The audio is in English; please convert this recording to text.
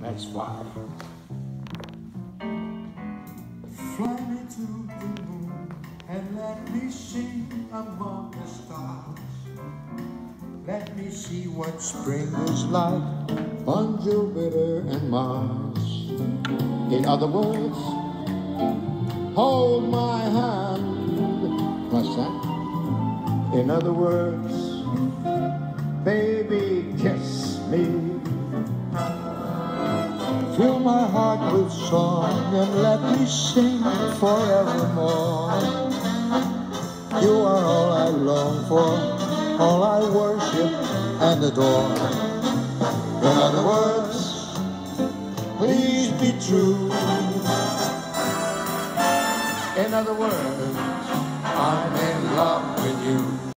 That's why. Fly me to the moon and let me sing among the stars. Let me see what spring is like on Jupiter and Mars. In other words, hold my hand. What's that? In other words, baby, kiss me. Fill my heart with song and let me sing forevermore. You are all I long for, all I worship and adore. In other words, please be true. In other words, I'm in love with you.